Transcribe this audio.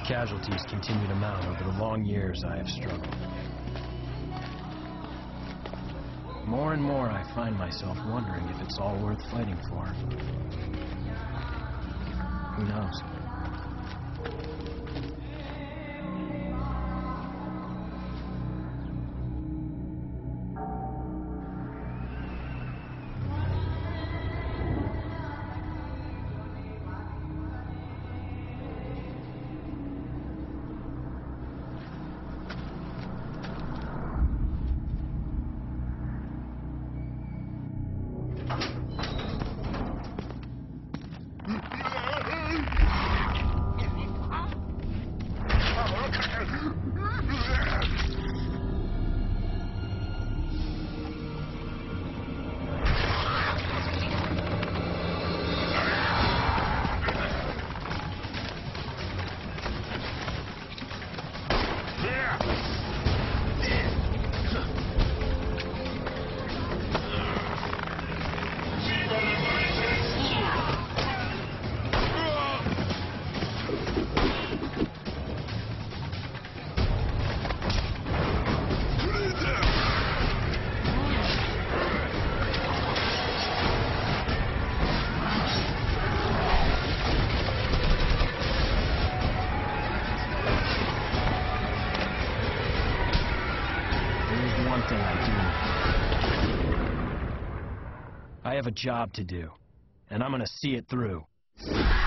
casualties continue to mount over the long years I have struggled. More and more I find myself wondering if it's all worth fighting for. Who knows? I have a job to do, and I'm gonna see it through.